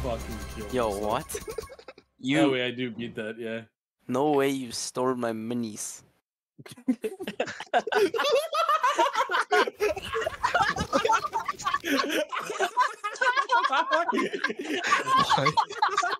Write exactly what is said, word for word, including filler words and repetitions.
fucking kill Yo, myself. what? You? No way, I do beat that. Yeah. No way, you stole my minis. What?